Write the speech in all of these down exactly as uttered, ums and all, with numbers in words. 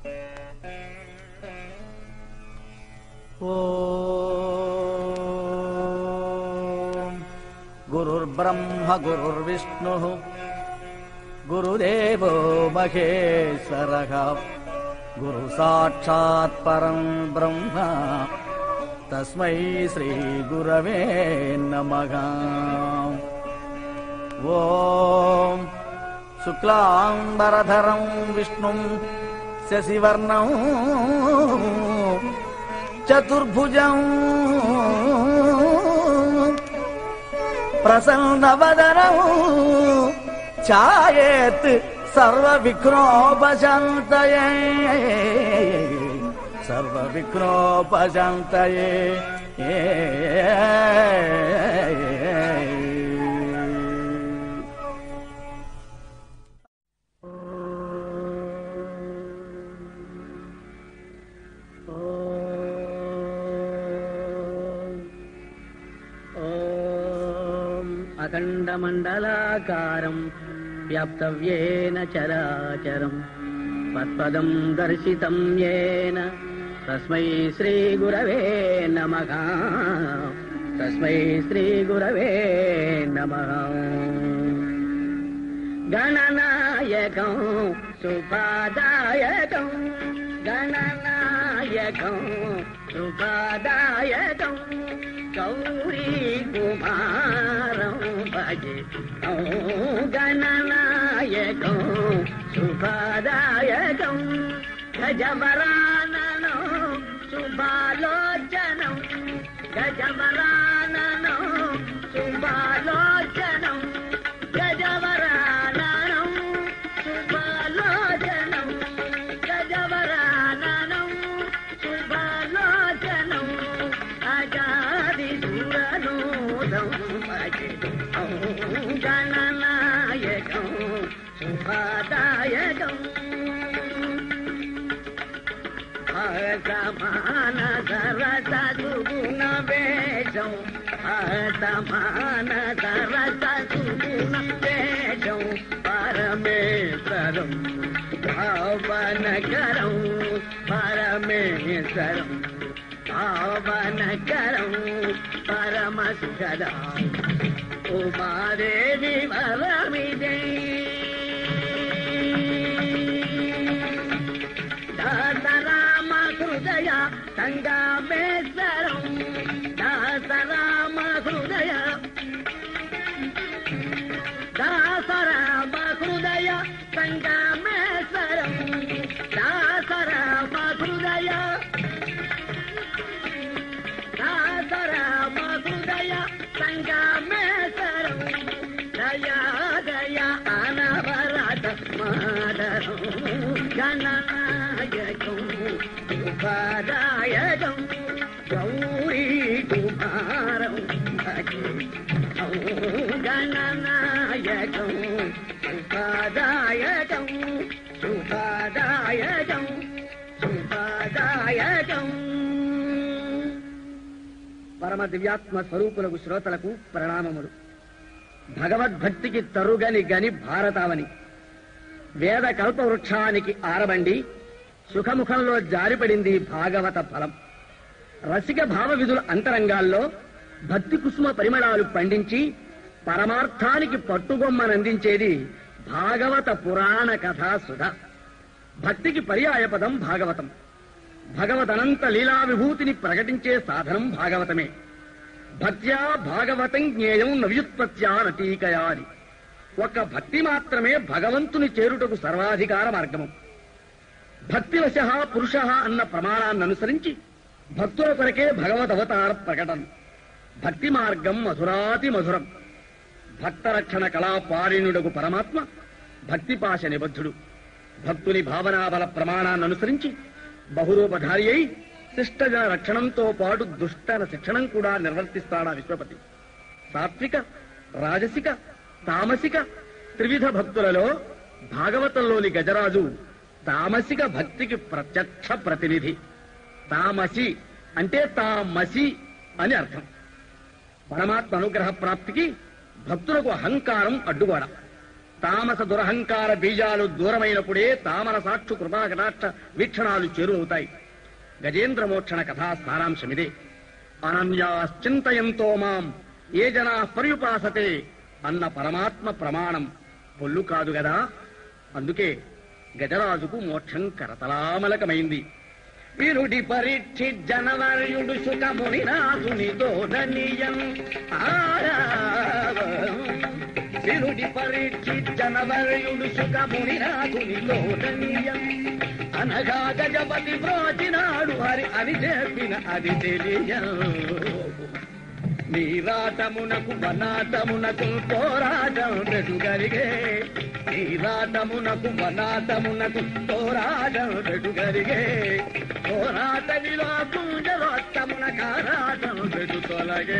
ఓం గురుర్బ్రహ్మ గురుర్విష్ణుః గురుదేవో మహేశ్వరః గురు సాక్షాత్ పరం బ్రహ్మ తస్మై శ్రీ గురవే నమః. ఓం శుక్లాంబరధరం విష్ణుం శశివర్ణం చతుర్భుజం ప్రసన్నవదనం ఛాయేత్ సర్వవిఘ్నోపశాంతయే సర్వవిఘ్నోపశాంతయే. అఖండమండలాకారం వ్యాప్తవ్యేన చరాచరం తత్పదం దర్శితం యేన తస్మై శ్రీ గురవే నమః. తస్మై శ్రీ గురవే నమః. గణనాయకం సుఖదాయకం గణనాయకం సుఖదాయకం గౌరీ కుమారం భజే గణనాయకం శుభదాయకం గజవరాననం శుభాలోచనం గజవరాననం శుభాలోచనం గజవరాననం శుభాలోచనం గజవరాననం శుభాలోచనం అజాది సురనూదం గణనాయకం శుభదాయకం సమాన సరస సుగుణ వేషం సమాన సరస సుగుణ వేషం పరమేశ్వరం భావనకరం పరమేశ్వరం భావనకరం పరమశుద్ధ ఉమాదేవి వరమిదే దాసరామ హృదయ సంగమేశ్వరం దాసరామ హృదయ దాసరామ హృదయ సంగమేశ్వరం దాసరామ హృదయ దాసరామ హృదయ సంగమేశ్వరం దయా దయా అనవరత మాదరం గణనాయకం శుభదాయకం గౌరీ కుమారం భజే గణనాయకం శుభదాయకం శుభదాయకం శుభదాయకం. పరమ దివ్యాత్మ స్వరూపులకు శ్రోతలకు ప్రణామములు. భగవద్భక్తికి తరుగని గని భారతావని వేద కల్పవృక్షానికి ఆరబండి సుఖముఖంలో జారిపడింది భాగవత ఫలం. రసిక భావ విధుల అంతరంగాల్లో భక్తి కుసుమ పరిమళాలు పండించి పరమార్థానికి పట్టుగొమ్మనందించేది భాగవత పురాణ కథా సుధ. భక్తికి పర్యాయ పదం భాగవతం. భగవదనంత లీలా విభూతిని ప్రకటించే సాధనం భాగవతమే. భక్త్యా భాగవతం జ్ఞేయం నవ్యుత్పత్త్యా నటీకయాది. ఒక్క భక్తి మాత్రమే భగవంతుని చేరుటకు సర్వాధికార మార్గము. భక్తివశ పురుష అన్న ప్రమాణాన్ని అనుసరించి భక్తుల కొరకే భగవదవతార ప్రకటన. భక్తి మార్గం మధురాతి మధురం. భక్తరక్షణ కళాపారిణుడకు పరమాత్మ భక్తిపాశ నిబద్ధుడు. భక్తుని భావనాబల ప్రమాణాన్ని అనుసరించి బహురూపధారి అయి శిష్టజన రక్షణంతో పాటు దుష్టన శిక్షణం కూడా నిర్వర్తిస్తాడా విశ్వపతి. సాత్విక రాజసిక తామసిక త్రివిధ భక్తులలో భాగవతంలోని గజరాజు తామసిక భక్తికి ప్రత్యక్ష ప్రతినిధి. తామసి అంటే తామసి అని అర్థం. పరమాత్మ అనుగ్రహ ప్రాప్తికి భక్తులకు అహంకారం అడ్డుగోడ. తామస దురహంకార బీజాలు దూరమైనప్పుడే తామర సాక్షు కృపాకటాక్ష వీక్షణాలు చేరువవుతాయి. గజేంద్ర మోక్షణ కథా సారాంశమిదే. అనన్యాశ్చింతయంతో మాం ఏ జనా పర్యుపాసతే అన్న పరమాత్మ ప్రమాణం పొల్లు కాదు గదా. అందుకే గజరాజుకు మోక్షం కరతలామలకమైంది. విరుడి పరీక్షి జనవర్యుడు సుఖముని రాజుని దోదనీయం విరుడి పరీక్షి జనవర్యుడు సుఖముని రాజుని దోదనీయం అనగా గజపతి బ్రోచినాడు హరి అని చెప్పిన అది తెలియ. నీరాటమునకు వనాటమునకు పోరాటం వెడుగరిగే నీరాటమునకు వనాటమునకు పోరాటం వెడుగరిగే పోరాట విలో కుంజరోత్తమున కారాటం వెడు తొలగే.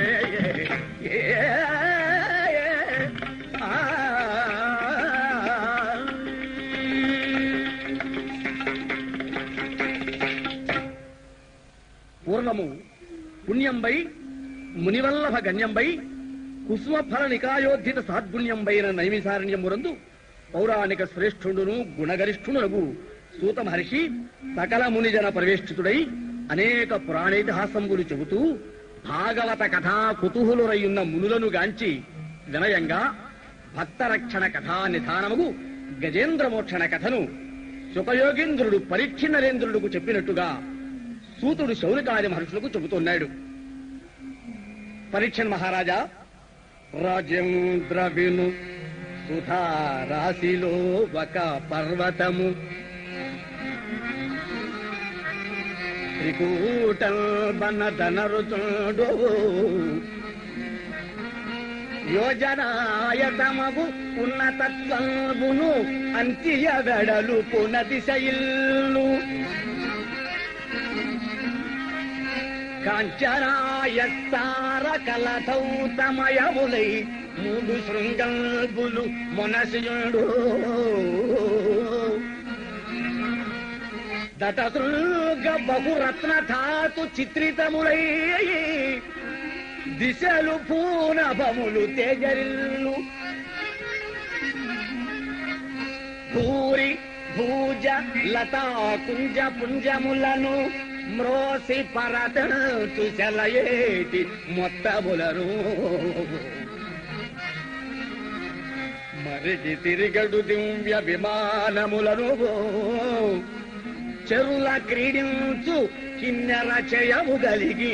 పూర్వము పుణ్యంబై మునివల్లభ గణ్యంబై కుసుమఫల నికాయోద్ధిత సాద్గుణ్యంబైన నైమిసారణ్యమురందు పౌరాణిక శ్రేష్ఠుడును గుణగరిష్ఠునగు సూత మహర్షి సకల మునిజన ప్రవేష్టితుడై అనేక పురాణేతిహాసంబులు చెబుతూ భాగవత కథా కుతూహలురైయున్న మునులను గాంచి వినయంగా భక్తరక్షణ కథా నిధానముగు గజేంద్ర మోక్షణ కథను సుఖయోగేంద్రుడు పరీక్ష నరేంద్రుడుకు చెప్పినట్టుగా సూతుడు శౌనకాది మహర్షులకు చెబుతున్నాడు. పరీక్షణ్ మహారాజా, రాజేంద్ర విను సుధా రాశిలో ఒక పర్వతము త్రికూటం బనదనరుచుడు యోజనాయతమగు ఉన్నతత్వమును అంత్య వెడలు పునదిశయిల్లు కాంచనాయత్తార కలతౌతమయములై మూడు శృంగల్బులు మొనసియుడు దతశృంగ బహురత్న ధాతు చిత్రితములై దిశలు పూనభములు తేజరిల్లు భూరి భూజ లతా కుంజ పుంజములను మ్రోసి పరతు సెలయేటి మొత్తములను మరిచి తిరిగడు దివ్య విమానములను చెరుల క్రీడించు కిన్నెర చేయము గలిగి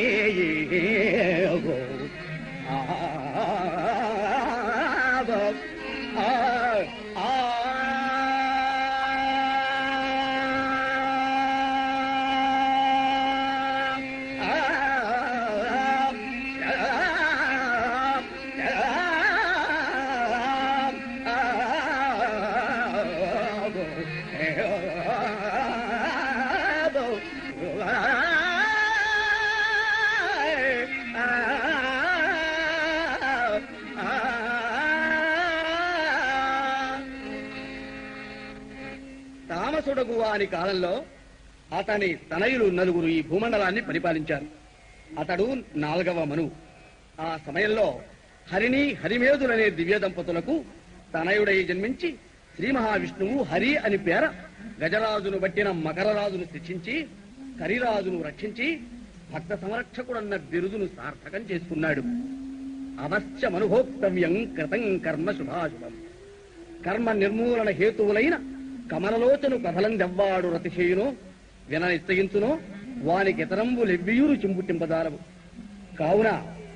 తామసుడగు వాని కాలంలో అతని తనయులు నలుగురు ఈ భూమండలాన్ని పరిపాలించారు. అతడు నాలుగవ మను. ఆ సమయంలో హరిని హరిమేధులనే దివ్య దంపతులకు తనయుడై జన్మించి శ్రీ మహావిష్ణువు హరి అని పేర గజరాజును బట్టిన మకరరాజును శిక్షించి కరిరాజును రక్షించి భక్త సంరక్షకుడన్న బిరుదును సార్థకం చేసుకున్నాడు. అవశ్యమనుభోక్తవ్యం కృతం కర్మ శుభాశుభం. కర్మ నిర్మూలన హేతువులైన కమలలోచను కథలందెవ్వాడు రతిశేయునో విన నిశ్చయించునో వానికి ఇతరంబులెవ్వియూరు చింపుటింపదారవు. కావున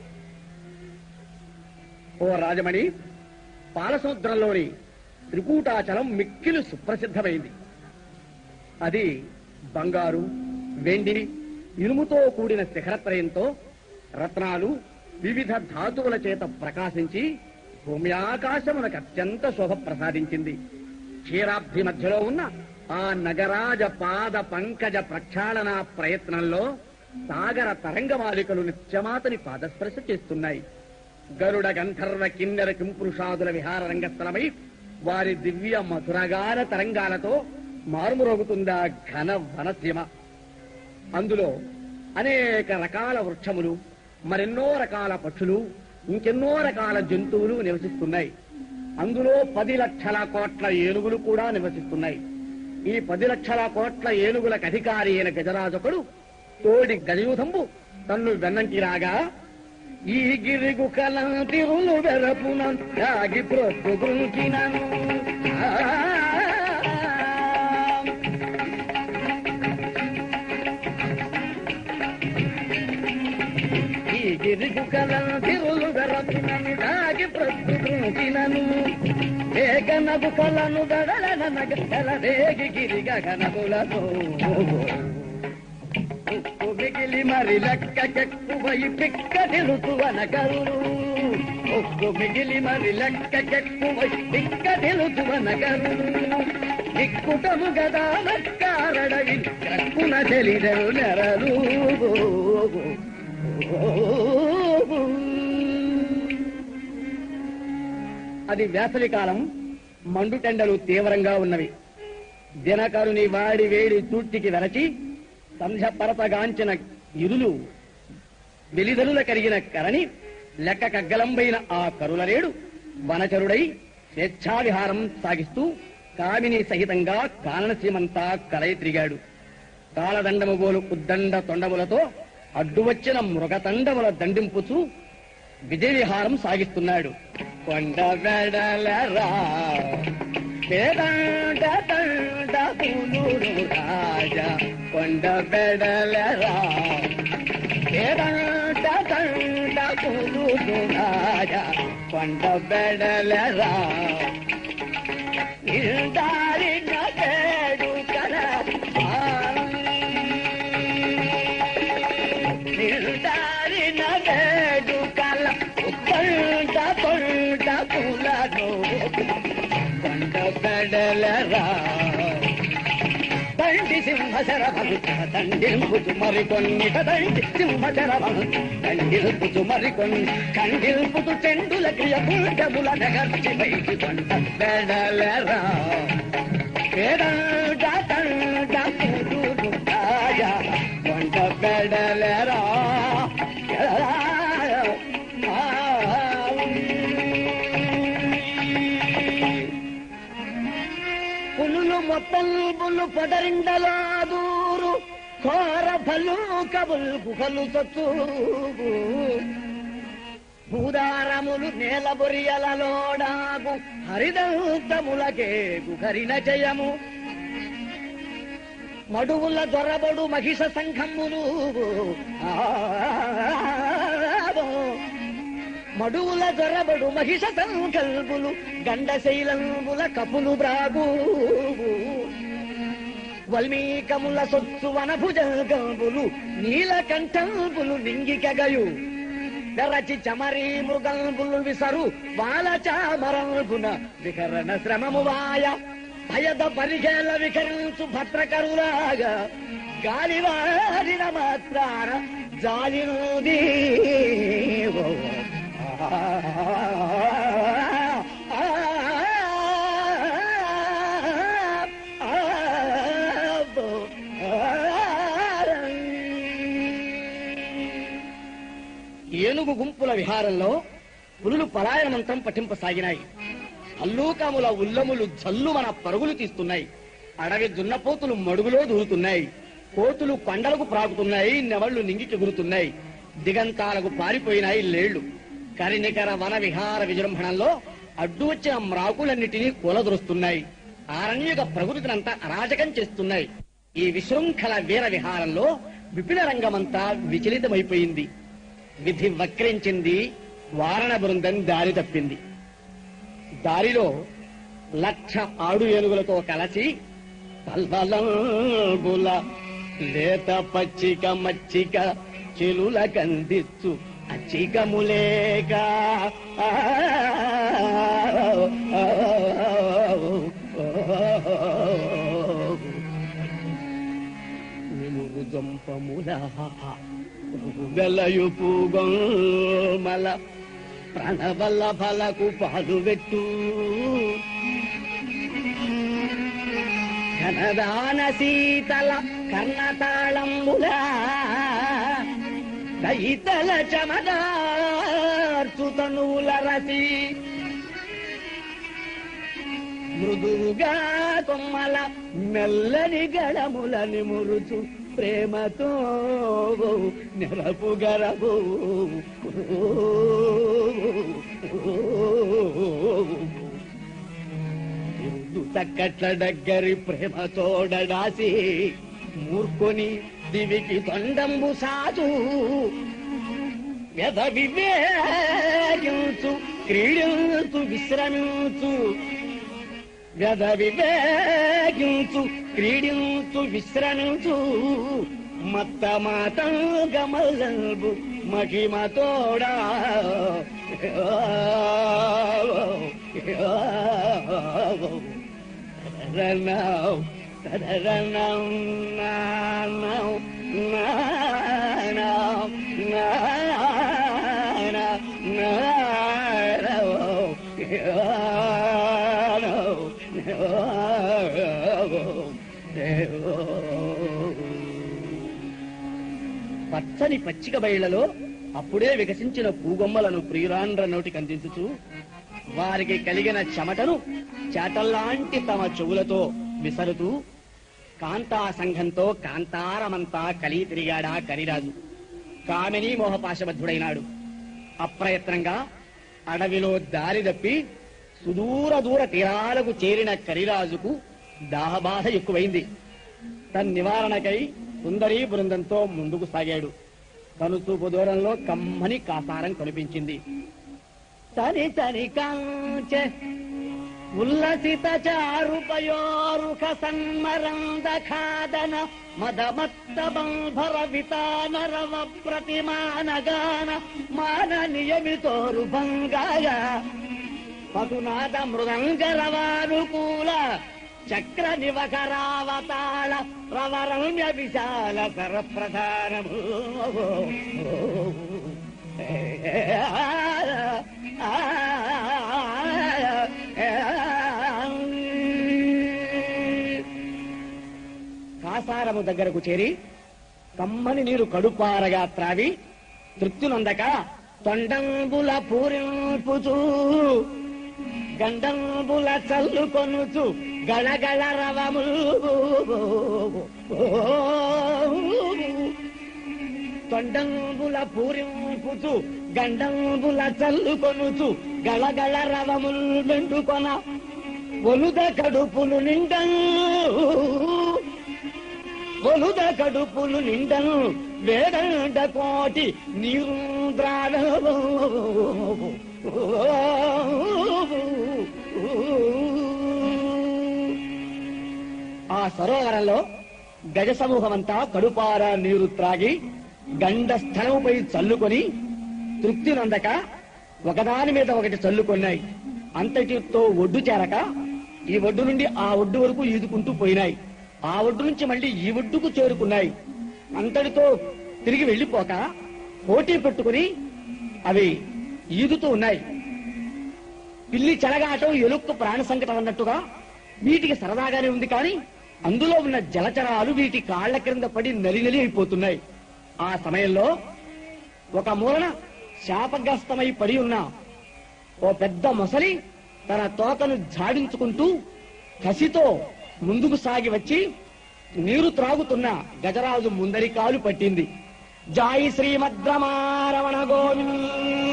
ఓ రాజమణి, పాలసముద్రంలోని త్రికూటాచలం మిక్కిలి సుప్రసిద్ధమైంది. అది బంగారు, వెండి, ఇనుముతో కూడిన శిఖరత్రయంతో రత్నాలు వివిధ ధాతువుల చేత ప్రకాశించి భూమి ఆకాశమునకు అత్యంత శోభ ప్రసాదించింది. క్షీరాబ్ది మధ్యలో ఉన్న ఆ నగరాజ పాద పంకజ ప్రక్షాళన ప్రయత్నంలో సాగర తరంగమాలికలు నిత్యమాతని పాదస్పర్శ చేస్తున్నాయి. గరుడ గంధర్వ కిన్నెర కింపురుషాదుల విహార రంగస్థలమై వారి దివ్య మధురగాన తరంగాలతో మారుమురోగుతుందా ఘన వనసీమ. అందులో అనేక రకాల వృక్షములు, మరెన్నో రకాల పక్షులు, ఇంకెన్నో రకాల జంతువులు నివసిస్తున్నాయి. అందులో పది లక్షల కోట్ల ఏనుగులు కూడా నివసిస్తున్నాయి. ఈ పది లక్షల కోట్ల ఏనుగులకు అధికారి అయిన గజరాజొకడు తోడి గజయూధంబు తన్ను వెన్నంటి రాగా ఈ గిరిగు కలంతిరులు వెరపున యాగి ప్రొద్దుగుంకినను ఈ గిరిగు కలంతిరులు వెరపునను యాగి ప్రొద్దుగుంకినను ఏకనగు కలను గడలనగ రేగి గిరి గగనములతో ఉప్పు మిగిలి మరి లెక్కకెక్కువై పిక్క తెలుతువనగరు ఉప్పు మిగిలి మరి లెక్కకెక్కువై పిక్క తెలుతువనగరు నిక్కుటము గదా నక్కారడవి కక్కున తెలిదరు నెరలు అది వేసవి కాలం. మండుటెండలు తీవ్రంగా ఉన్నవి. దినకరుని వాడి వేడి తూర్తికి వెరచి సంధ్య పరపగాంచిన ఇరులు వెలిదరుల కరిగిన కరణి లెక్క కగ్గలంబైన ఆ కరులరేడు వనచరుడై స్వేచ్ఛావిహారం సాగిస్తూ కామిని సహితంగా కాననసీమంతా కలయి తిరిగాడు. కాలదండము గోలు ఉద్దండ తొండములతో అడ్డువచ్చిన మృగతండముల దండింపుచూ విజయ విహారం సాగిస్తున్నాడు. కొండ వెడలరా వేదాండ దండ పులుడు రాజా కొండ వెడలరా వేదాండ దండ పులుడు రాజా కొండ వెడలరా నిల్దారిన వేడు కల నిల్దారిన వేడు కల కొండ కొండ పులను కొండ వెడలరా దండి సింహశరభను దండిల్పుచు మరికొన్నిట దండి సింహశరభను దండిల్పుచు మరికొన్ని కండిల్పుచు చెండుల క్రియ పుండముల నగర్చి బయటి కొండ వెడలరా వేదండ దండ పురుడు రాజా కొండ వెడలరా పులులు మొత్తల్బులు పొదరిండలా దూరు ఘోర భలు కబుల్ గుహలు సొచ్చు భూదారములు నేల బొరియలలోడాగు హరిదంతములకే గుహరిన జయము మడువుల దొరబడు మహిష సంఘములు మడువుల దొరబడు మహిష సంకల్పులు గండశైలంబుల కపులు బ్రాగు వల్మీకముల సొత్సు వనభుజంబులు నీలకంఠంబులు నింగికగయు రచి చమరీ మృగంబులు విసరు బాల చామరంబున వికరణ శ్రమము వాయ భయద పరిగేల వికరించు భద్రకరులాగా గాలివారిన మాత్రాన జాలినది ఏనుగు గుంపుల విహారంలో పులులు పలాయన మంత్రం పఠింపసాగినాయి. అల్లూకముల ఉల్లములు జల్లుమన పరుగులు తీస్తున్నాయి. అడవి దున్నపోతులు మడుగులో దూరుతున్నాయి. కోతులు కొండలకు ప్రాకుతున్నాయి. నెవళ్లు నింగికి గురుతున్నాయి. దిగంతాలకు పారిపోయినాయి లేళ్లు. కరినికర వన విహార విజృంభణంలో అడ్డు వచ్చిన మ్రాకులన్నిటినీ కూలదొరుస్తున్నాయి. ఆరణ్యక ప్రకృతినంతా అరాజకం చేస్తున్నాయి. ఈ విశృంఖల వీర విహారంలో విపిన రంగమంతా విచలితమైపోయింది. విధి వక్రించింది. వారణ బృందం దారి తప్పింది. దారిలో లక్ష ఆడు ఏనుగులతో కలసి పల్వలంబుల లేత పచ్చిక మచ్చిక చెలుల కందిచ్చు అచ్చికములేక నిమురు జంపముల వెలయు పూగోమల ప్రణవల్ల ఫలకు పాలు పెట్టు ఘనదాన శీతల కర్ణతాళంబుల దయితల చమదార్చు తనువుల రసి మృదువుగా కొమ్మల మెల్లని గడములని మురుచు ప్రేమతో నెరపు గరబు తక్కట్ల దగ్గరి ప్రేమతోడడాసి మూర్కొని దివికి తొండంబు సాచు వ్యధ వివేకించు క్రీడించు విశ్రమించు వ్యధ వివేకించు క్రీడించు విశ్రమించు మత్త మాతం గమల్బు మహిమతోడా రనౌ తదరనౌ నానౌ నానౌ నానౌ నానౌ పచ్చని పచ్చిక బయళ్లలో అప్పుడే వికసించిన పూగొమ్మలను ప్రియురాండ్ర నోటికి అందించుచు వారికి కలిగిన చెమటను చేటల్లాంటి తమ చెవులతో విసరుతూ కాంతా సంఘంతో కాంతారమంతా కలి తిరిగాడా కరిరాజు. కామిని మోహపాశబద్ధుడైనాడు. అప్రయత్నంగా అడవిలో దారి తప్పి సుదూర దూర తీరాలకు చేరిన కరిరాజుకు దాహబాధ ఎక్కువైంది. తన నివారణకై సుందరీ బృందంతో ముందుకు సాగాడు. కనుచూపు దూరంలో కమ్మని కాసారం కనిపించింది. తని తని కాంచె ఉల్లసిత చారుపయోరుఖ సన్మరంద ఖాదన మదమత్త బంభర వితానరవ ప్రతిమానగాన మాన నియమితోరు భంగాయ పటునాద మృదంగరవానుకూల చక్ర నివకరావతాళ ప్రవరమ్య విశాల సర ప్రధానము కాసారము దగ్గరకు చేరి కమ్మని నీరు కడుపారగా త్రావి తృప్తినందక తొండంబుల పూరింపుచూ గండంబుల చల్లుకొనుచు గళగళ రవము తొండంబుల పూరింపుచు గండంబుల చల్లుకొనుచు గళగళ రవముల్ మెండుకొన ఒలుద కడుపులు నిండను ఒలుద కడుపులు నిండను వేదండ కోటి నీరు ద్రాడము ఆ సరోవరంలో గజ సమూహమంతా కడుపారా నీరు త్రాగి గండ స్థలముపై చల్లుకొని తృప్తి నందక ఒకదాని మీద ఒకటి చల్లుకొన్నాయి. అంతటితో ఒడ్డు చేరక ఈ ఒడ్డు నుండి ఆ ఒడ్డు వరకు ఈదుకుంటూ పోయినాయి. ఆ ఒడ్డు నుంచి మళ్ళీ ఈ ఒడ్డుకు చేరుకున్నాయి. అంతటితో తిరిగి వెళ్లిపోక పోటీ పెట్టుకుని అవి ఈదుతూ ఉన్నాయి. పిల్లి చెలగాటం ఎలుక్కు ప్రాణ సంకటం అన్నట్టుగా వీటికి సరదాగానే ఉంది. కానీ అందులో ఉన్న జలచరాలు వీటి కాళ్ల క్రింద పడి నలినలి అయిపోతున్నాయి. ఆ సమయంలో ఒక మూలన శాపగ్రస్తమై పడి ఉన్న ఓ పెద్ద మొసలి తన తోకను జాడించుకుంటూ కసితో ముందుకు సాగి వచ్చి నీరు త్రాగుతున్న గజరాజు ముందరి కాలు పట్టింది. జాయి శ్రీమద్రమారమణ గోవింద.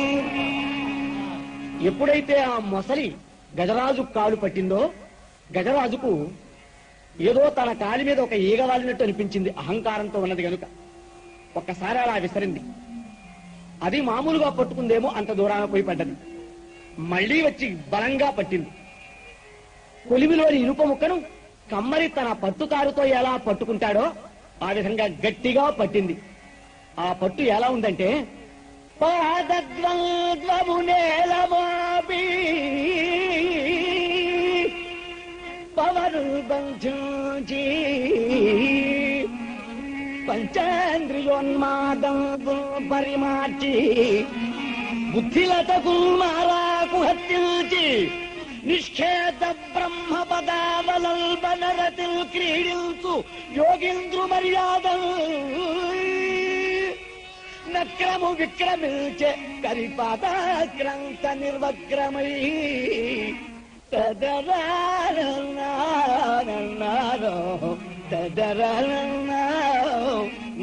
ఎప్పుడైతే ఆ మొసలి గజరాజు కాలు పట్టిందో గజరాజుకు ఏదో తన కాలి మీద ఒక ఈగ వాలినట్టు అనిపించింది. అహంకారంతో ఉన్నది గనుక ఒక్కసారి అలా విసరింది. అది మామూలుగా పట్టుకుందేమో అంత దూరాన పోయి పడ్డది. మళ్లీ వచ్చి బలంగా పట్టింది. కొలిమిలోని ఇనుప ముక్కను కమ్మరి తన పట్టుకారుతో ఎలా పట్టుకుంటాడో ఆ విధంగా గట్టిగా పట్టింది. ఆ పట్టు ఎలా ఉందంటే పాదద్వంద్వము నేలమోపి పవరు బంధించి పంచేంద్రియోన్మాదం పరిమార్చి బుద్ధిలతకు మారాకు హత్యించి నిష్ఖేద బ్రహ్మ పదావలంబనరతి క్రీడించు యోగింద్రు మర్యాద నక్రము విక్రమించే కరిపాదాక్రాంత నిర్వక్రమై తదరారన్నారో తదరారన్నారో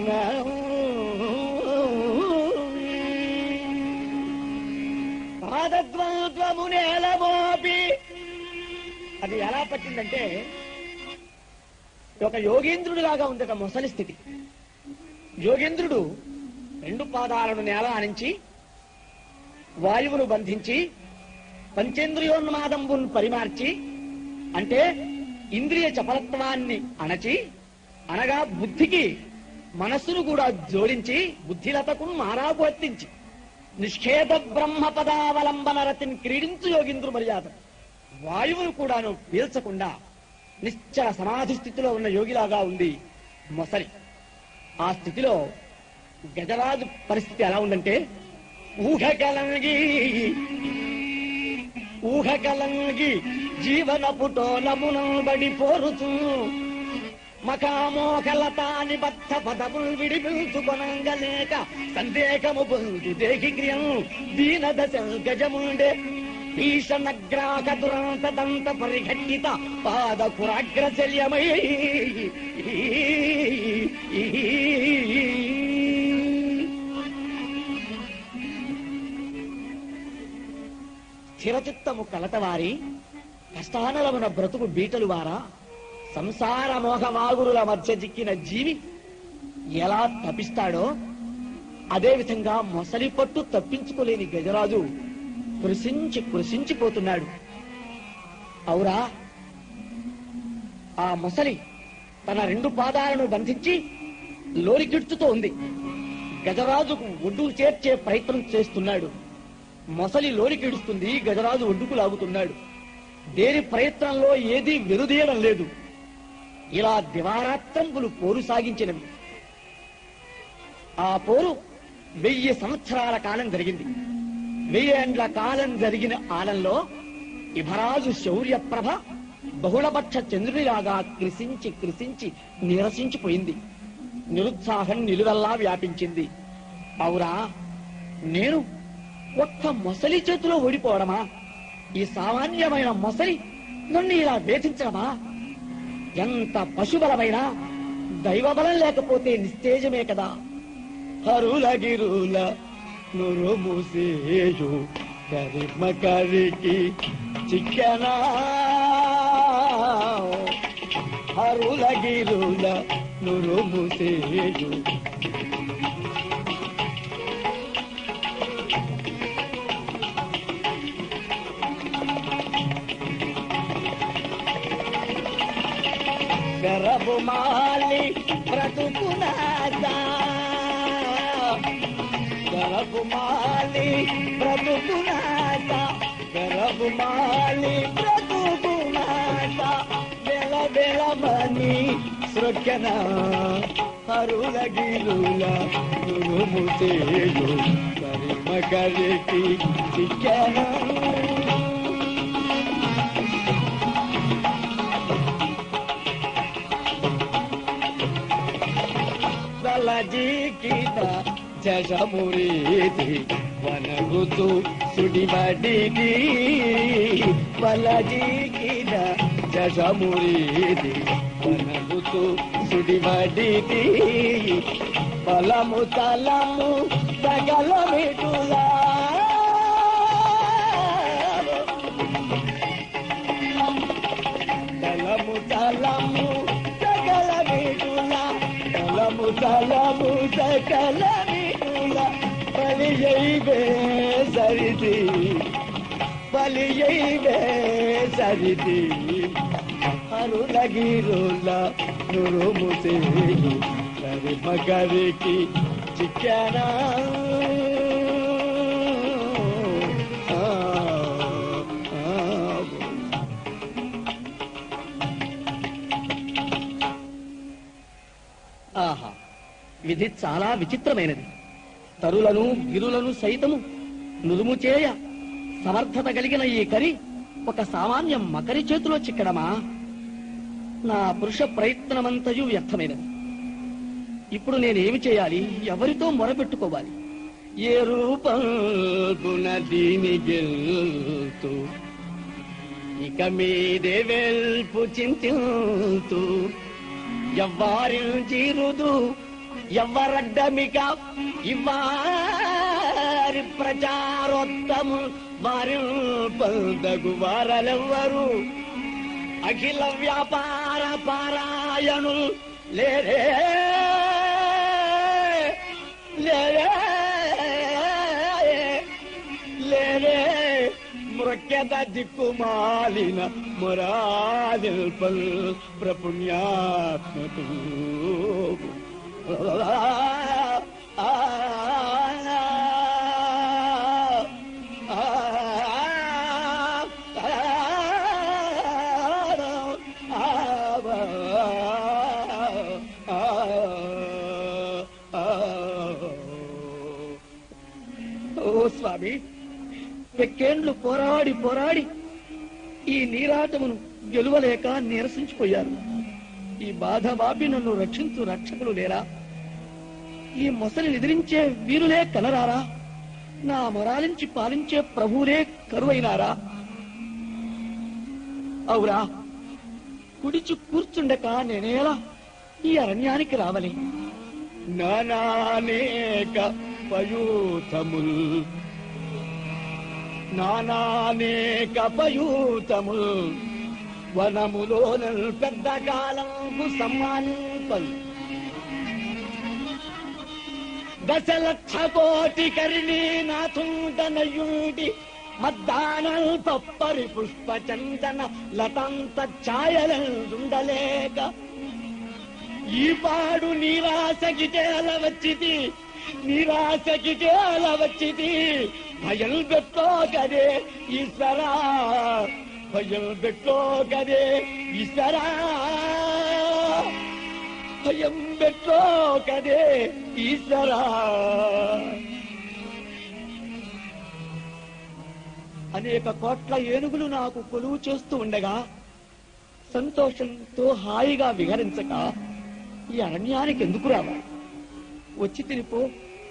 పాదద్వంద్వము నేలమోపి. అది ఎలా పట్టిందంటే ఒక యోగేంద్రుడిలాగా ఉంది ఒక మొసలి స్థితి. యోగేంద్రుడు రెండు పాదాలను నేల ఆనించి వాయువును బంధించి పంచేంద్రియోన్మాదంబును పరిమార్చి, అంటే ఇంద్రియ చపలత్వాన్ని అణచి, అనగా బుద్ధికి మనస్సును కూడా జోడించి బుద్ధిలతకు మారావర్తించి నిష్ఖేద బ్రహ్మ పదావలంబన రతిని క్రీడించు యోగేంద్రు మర్యాద. వాయువును కూడాను పీల్చకుండా నిశ్చల సమాధి స్థితిలో ఉన్న యోగిలాగా ఉంది మొసలి. ఆ స్థితిలో గజరాజు పరిస్థితి ఎలా ఉందంటే, ఊహ కలంగి ఊహ కలంగి జీవన పుటోలమునబడి పోరుచు మకామోకలతాని బద్ధ పదములు విడిపించుకొనంగలేక సందేహము పొంది దేహి క్రియం దీన దశ గజముండే భీషణగ్రాక దురంత దంత పరిఘట్టిత పాద కురాగ్రశల్యమై స్థిరచిత్తము కలతవారి కష్టానలమున బ్రతుకు బీటలు వారా సంసార మోహమాగురుల మధ్య చిక్కిన జీవి ఎలా తప్పిస్తాడో అదేవిధంగా మొసలి పట్టు తప్పించుకోలేని గజరాజు కృషించి కృషించిపోతున్నాడు. అవురా, ఆ మొసలి తన రెండు పాదాలను బంధించి లోరికిడ్చుతో ఉంది. గజరాజుకు ఒడ్డు చేర్చే ప్రయత్నం చేస్తున్నాడు. మొసలి లోరికిడుస్తుంది, గజరాజు ఒడ్డుకు లాగుతున్నాడు. దేని ప్రయత్నంలో ఏదీ వెరుదీయడం లేదు. ఇలా దివారాత్రంబులు పోరు సాగించినవి. ఆ పోరు వెయ్యి సంవత్సరాల కాలం జరిగింది. వెయ్యేండ్ల కాలం జరిగిన ఆలంలో ఇభరాజు శౌర్యప్రభ బహుళపక్ష చంద్రుడిలాగా కృషించి కృషించి నిరసించిపోయింది. నిరుత్సాహం నిలువెల్లా వ్యాపించింది. అవురా, నేను ఒక్క మొసలి చేతిలో ఓడిపోవడమా? ఈ సామాన్యమైన మొసలి నన్ను ఇలా వేధించడమా? ఎంత పశుబలమైనా దైవబలం లేకపోతే నిస్తేజమే కదా. హరులగిరుల నురు మూసేయు కరిమ కరికి చిక్కనా, హరులగిరుల నురు మూసేయు గరబుమాలి బ్రతుకునాదా, గరబుమాలి బ్రతుకునాదా, గరబుమాలి బ్రతుకునాదా, బెల బెలమని సృక్కన హరులగిరుల నురుముసేయు కరిమ కరికి చిక్కన. జీకిత జమురీది వనగుతు సుడిబడిది, బలజీకిత జమురీది వనగుతు సుడిబడిది, బలము తలము సగల మిటులా, తలము తలము సగల మిటులా, తలము తలము సకల మిటుల బలియైవే సరిది, బలియైవే సరిది, హరులగిరుల నురుముసేయు కరిమ కరికి చిక్కనా. ఆహా, విధి చాలా విచిత్రమైనది. తరులను గిరులను సైతము నుదుము చేయ సమర్థత కలిగిన ఈ కరి ఒక సామాన్య మకరి చేతిలో చిక్కడమా? నా పురుష ప్రయత్నమంతయు వ్యర్థమైనది. ఇప్పుడు నేనేమి చేయాలి? ఎవరితో మొరపెట్టుకోవాలి? ఏ రూపం దీని గెల్తూ ఇక మీదే వెల్పు చింతింతు ఎవ్వారి జీరుదు ఎవ్వరడ్డమిక ఇవ్వారి ప్రచారోత్తము వారి పొందగు వారలెవ్వరు అఖిల వ్యాపార పారాయణు లేరే లేరే లేరే మృక్యత దిక్కుమాలిన మురాదిల్పల్ ప్రపుణ్యాత్మకు ఓ స్వామి, వెక్కేండ్లు పోరాడి పోరాడి ఈ నీరాటమును గెలువలేక నీరసించిపోయారు. ఈ బాధ బాపి నన్ను రక్షించు రక్షకులు లేరా? ఈ మొసలిని ఎదిరించే వీరులే కనరారా? నా మొరాలించి పాలించే ప్రభువులే కరువైనారా? అవురా, కుడిచి కూర్చుండక నేనేలా ఈ అరణ్యానికి రావలి? నానానేక పయూతముల్ నానానేక పయూతముల్ వనములోనల్ పెద్ద కాలంకు సమ్మానింపల్ దశలక్ష కోటి కరిణీ నాథుండనయుడి మద్దానల్ పప్పరి పుష్ప చందన లతంత ఛాయలందుండలేక ఈ పాడు నిరాశకి చేల వచ్చిది నిరాశకి చేల వచ్చిది భయం పెట్టో కదే ఈశ్వరా భయం పెట్టో కదే ఈశ్వరా భయం పెట్టో కదే ఈశ్వరా. అనేక కోట్ల ఏనుగులు నాకు కొలువు చేస్తూ ఉండగా సంతోషంతో హాయిగా విహరించక ఈ అరణ్యానికి ఎందుకు రావాలి? వచ్చి తినిపో,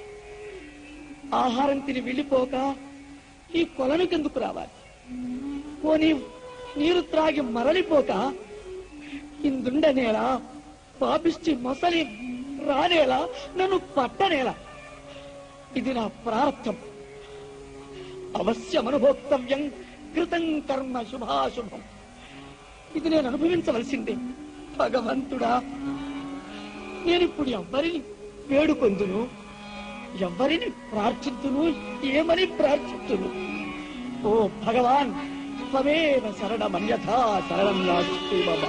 ఆహారం తిని వెళ్ళిపోక ఈ కొలనుకెందుకు రావాలి? పోనీ నీరు త్రాగి మరలిపోక ఇందుండనేలా పాపిష్టి మొసలి రానేలా నన్ను పట్టనేలా? ఇది నా ప్రార్థం. అవశ్యమనుభోక్తవ్యం కృతం కర్మ శుభాశుభం. ఇది నేను అనుభవించవలసిందే. భగవంతుడా, నేనిప్పుడు ఎవ్వరిని వేడుకొందును, ఎవ్వరిని ప్రార్థించును, ఏమని ప్రార్థించును? ఓ భగవాన్, త్వమేవ శరణమన్యథా శరణం నాస్తి మమ.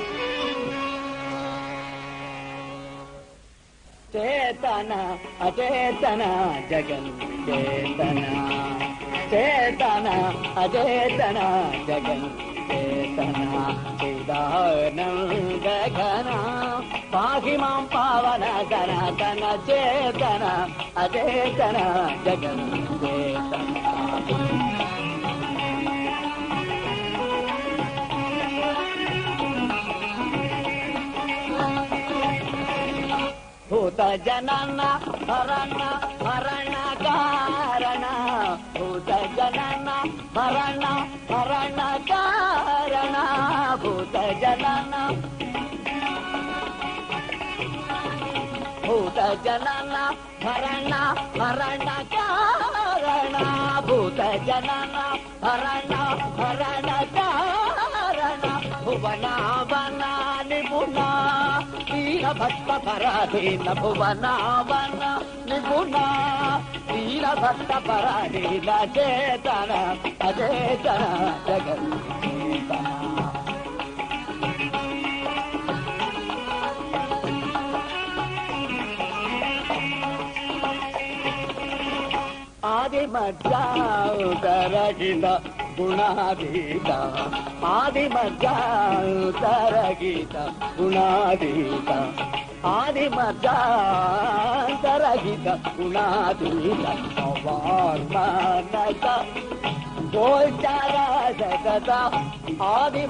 చేతన అచేతన జగన్ చేతన, చేతన అచేతన జగన్ చేతన, చిదానంద ఘన పాహి మాం పావన సనాతన, చేతన అచేతన జగన్ చేతన. భూత జనన హరణ హరణ కారణ, భూత జనన హరణ హరణ కారణ, భూత జనన భూత జనన హరణ హరణ కారణ, భూత జనన హరణ హరణ కారణ, భువనావన నిపుణ వీరభక్త పరాధీన, భువనావన నిపుణ వీరభక్త పరాధీన, చేతన అచేతన జగన్ చేతన. ఆది మధ్యాంతరహిత గుణాధీత, ఆది మధ్యాంతరహిత గుణాధీత, ఆది మధ్యాంతరహిత గుణాధీత, అవార్మనక గోచర జగత, ఆది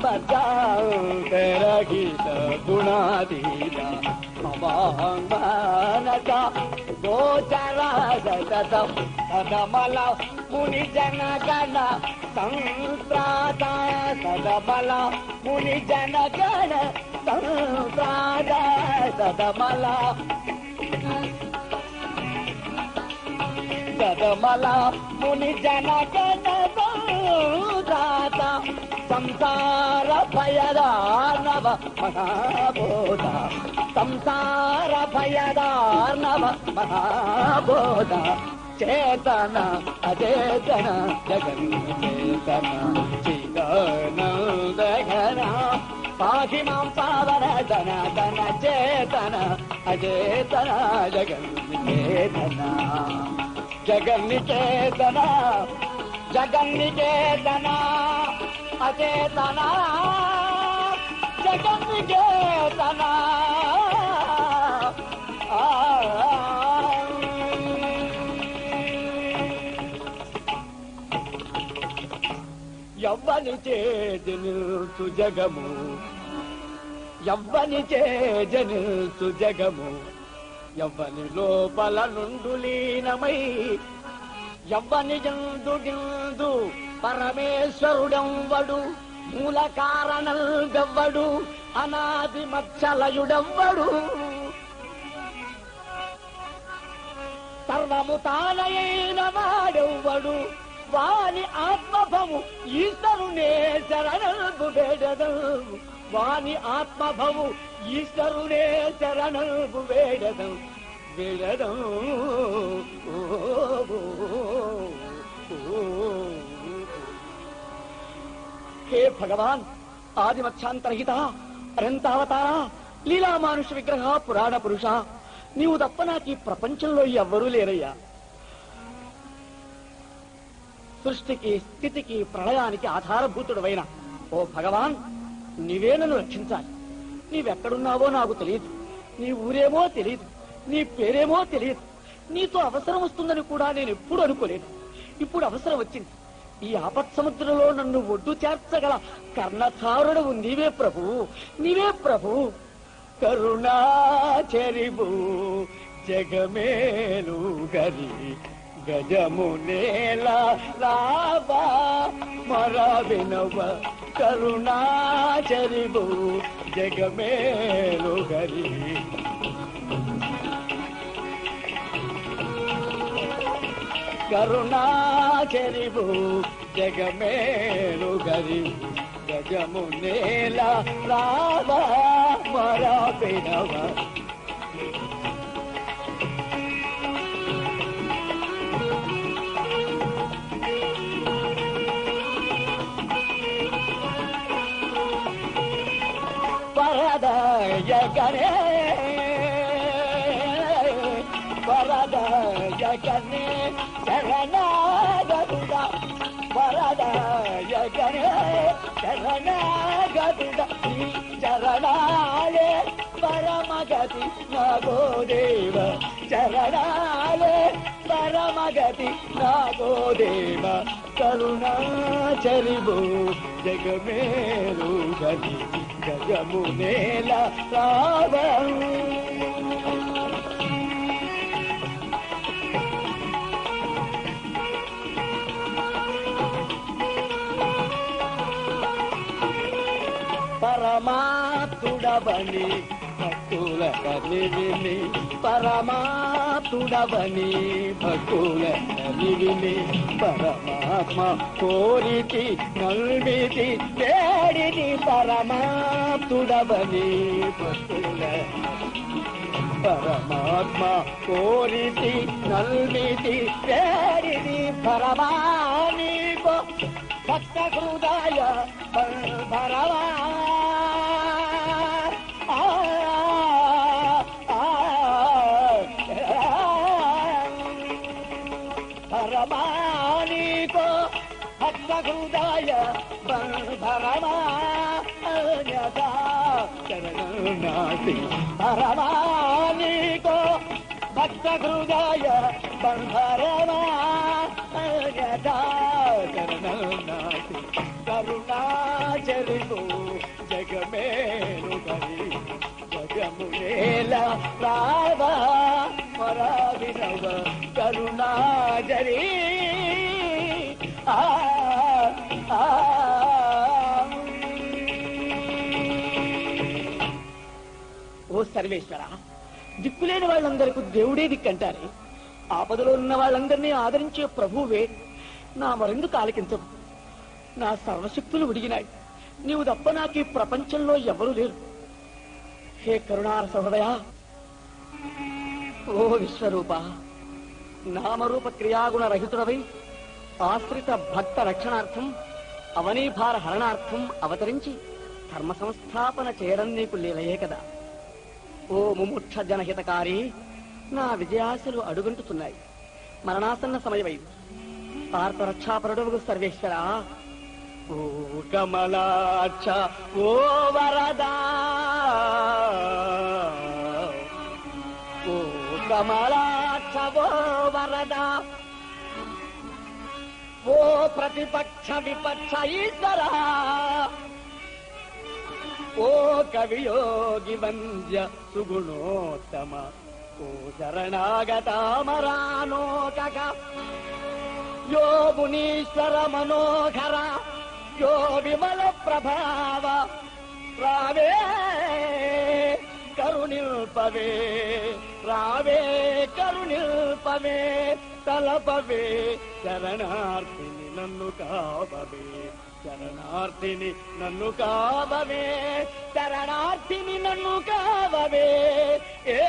మధ్యాంతరహిత గుణాధీత, అవార్మనక గోచర సతతం సదమల ముని జనగణ సంప్రాత సదమల ముని జనగణ సంప్రాత సదమల సదమల ముని జనగణ సంప్రాత సంసార భయదార్ణవ మహాబోధ సంసార భయదార్ణవ మహాబోధ చేతన అచేతన జగన్ చేతన చిదానందఘన పాహి మాం పావన ధన ధన చేతన అచేతన జగన్ చేతన జగన్నికేతన జగన్నికేతన అచేతన జగన్నికేతన యవ్వని చేజనిల్సు జగము యవ్వని చేజనిల్సు జగము యవ్వని లోపల నుండు లీనమై యవ్వని జందు గిందు పరమేశ్వరుడెవ్వడు మూల కారణం గవ్వడు అనాది మత్సలయుడెవ్వడు సర్వము తానయైన వాడెవ్వడు వాని ఆత్మభము ఈశ్వరునే శరణు వేడదు వాని ఆత్మభము ఈశ్వరునే శరణు వేడదు వేడదు హే భగవాన్ ఆదిమత్స్యాంతరహిత అనంతావతార లీలామానుష విగ్రహ పురాణ పురుష నీవు తప్ప నాకు ఈ ప్రపంచంలో ఎవ్వరూ లేరయ్యా. సృష్టికి స్థితికి ప్రళయానికి ఆధారభూతుడవైన ఓ భగవాన్, నీవే నన్ను రక్షించాలి. నీవెక్కడున్నావో నాకు తెలియదు, నీ ఊరేమో తెలియదు, నీ పేరేమో తెలియదు. నీతో అవసరం వస్తుందని కూడా నేను ఎప్పుడు అనుకోలేదు. ఇప్పుడు అవసరం వచ్చింది. ఈ ఆపత్ సముద్రంలో నన్ను ఒడ్డు చేర్చగల కర్ణధారుడవు నీవే ప్రభు, నీవే ప్రభు. కరుణాచరివు జగమేలు గరి గజము నేల లాభా మర వినవ కరుణాచరివు జగమేలు గరి కరుణాచరివు జగమేలు గరి గజము నేల లాభా మర వినవ పరదయగనే పరదయగనే శరణాగతుడ పరదయగనే శరణాగతుడ ఈ చరణాలే పరమగతి నాగో దేవ చరణాలే పరమగతి నాగో దేవ కరుణాచరివు జగమేలు గతి గజము నేల రావం పరమాత్ముడవని భక్తుల కనివిని పరమాత్ముడవని భక్తుల కనివిని పరమాత్మ కోరితి నల్మితి వేడిని పరమాత్ముడవని భక్తుల పరమాత్మ కోరితి నల్మితి వేడిని పరమానికో భక్త హృదయ భరవా పరమానికో భక్త హృదయ భరమా శరణాసి పరమానికో భక్త హృదయ భరమా శరణాసి కరుణాచరివు జగమేలు గరి జగము నేల రావా మర ఆ, ఆ. ఓ సర్వేశ్వర, దిక్కులేని వాళ్ళందరికీ దేవుడే దిక్కంటారే. ఆపదలో ఉన్న వాళ్ళందరినీ ఆదరించే ప్రభువే నా మరెందుకు ఆలకించవు? నా సర్వశక్తులు ఉడిగినాయి. నీవు తప్ప నాకు ఈ ప్రపంచంలో ఎవరు లేరు. హే కరుణార సహృదయ, ఓ విశ్వరూప, నామరూప క్రియాగుణ రహితుడవై ఆశ్రిత భక్త రక్షణార్థం అవనీభార హరణార్థం అవతరించి ధర్మ సంస్థాపన చేయడం నీకు లీలయే కదా. ఓ ముముక్ష జనహితకారి, నా విజయాశలు అడుగంటుతున్నాయి. మరణాసన్న సమయమైంది. పార్థరక్షాపరుడవు సర్వేశ్వర, ఓ కమలాక్ష, ఓ వరదా, ఓ కమలాక్ష, ఓ వరదా, ఓ ప్రతిపక్ష విపక్ష ఈశ్వర, ఓ కవియోగి వంద్య సుగుణోత్తమ, ఓ శరణాగతామరానోకక, యో మునీశ్వర మనోహర, యో విమల ప్రభావ, రావే కరుణిల్పవే, రావే కరుణిల్పవే, తలపవే శరణార్థిని నన్ను కావవే, శరణార్థిని నన్ను కావవే, శరణార్థిని నన్ను కావవే. ఏ